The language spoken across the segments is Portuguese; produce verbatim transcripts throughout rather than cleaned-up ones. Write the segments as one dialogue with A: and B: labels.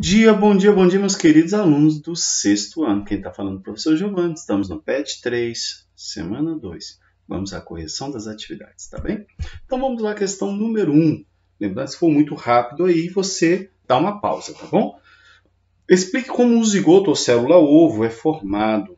A: dia, bom dia, bom dia, meus queridos alunos do sexto ano. Quem está falando é o professor Giovanni. Estamos no P E T três, semana dois. Vamos à correção das atividades, tá bem? Então vamos lá, à questão número um. Lembrando, se for muito rápido aí, você dá uma pausa, tá bom? Explique como o zigoto ou célula-ovo é formado.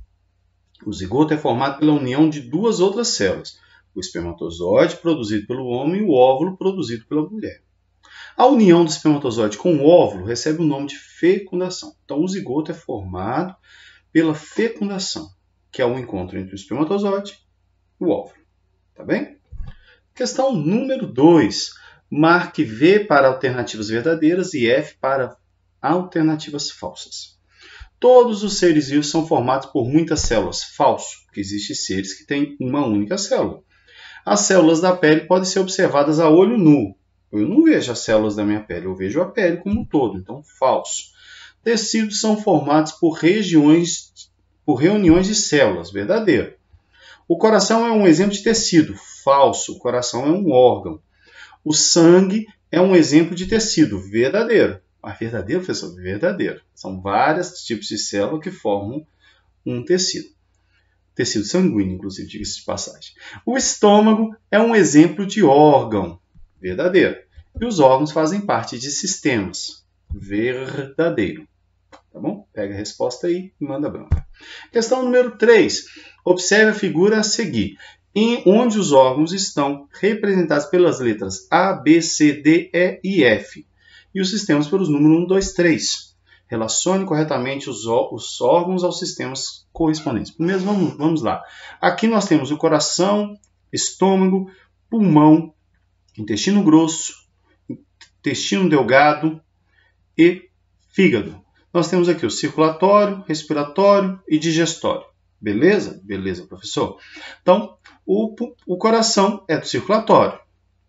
A: O zigoto é formado pela união de duas outras células. O espermatozoide, produzido pelo homem, e o óvulo, produzido pela mulher. A união do espermatozoide com o óvulo recebe o nome de fecundação. Então, o zigoto é formado pela fecundação, que é o encontro entre o espermatozoide e o óvulo. Tá bem? Questão número dois. Marque V para alternativas verdadeiras e F para alternativas falsas. Todos os seres vivos são formados por muitas células. Falso, porque existem seres que têm uma única célula. As células da pele podem ser observadas a olho nu. Eu não vejo as células da minha pele, eu vejo a pele como um todo, então falso. Tecidos são formados por regiões, por reuniões de células, verdadeiro. O coração é um exemplo de tecido, falso. O coração é um órgão. O sangue é um exemplo de tecido, verdadeiro. Ah, verdadeiro, professor? Verdadeiro. São vários tipos de célula que formam um tecido. Tecido sanguíneo, inclusive, diga-se de passagem. O estômago é um exemplo de órgão, verdadeiro. E os órgãos fazem parte de sistemas, verdadeiro. Tá bom? Pega a resposta aí e manda branca. Questão número três. Observe a figura a seguir, em onde os órgãos estão representados pelas letras A, B, C, D, E e F. E os sistemas pelos números um, dois, três. Relacione corretamente os, os órgãos aos sistemas correspondentes. Primeiro, vamos, vamos lá. Aqui nós temos o coração, estômago, pulmão, intestino grosso, intestino delgado e fígado. Nós temos aqui o circulatório, respiratório e digestório. Beleza? Beleza, professor? Então, o, o coração é do circulatório.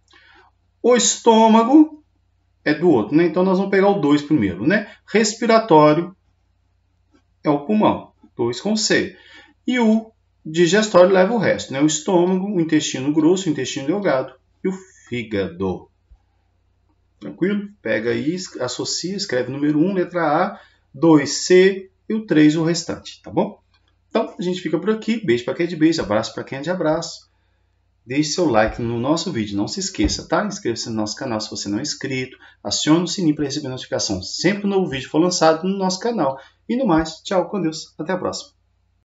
A: O estômago é do outro, né? Então, nós vamos pegar o dois primeiro, né? Respiratório é o pulmão, dois com C. E o digestório leva o resto, né? O estômago, o intestino grosso, o intestino delgado e o fígado. Tranquilo? Pega aí, associa, escreve número um, letra A, dois, C e o três, o restante, tá bom? Então, a gente fica por aqui. Beijo para quem é de beijo, abraço para quem é de abraço. Deixe seu like no nosso vídeo, não se esqueça, tá? Inscreva-se no nosso canal se você não é inscrito. Acione o sininho para receber notificação sempre que um novo vídeo for lançado no nosso canal. E no mais, tchau, com Deus, até a próxima.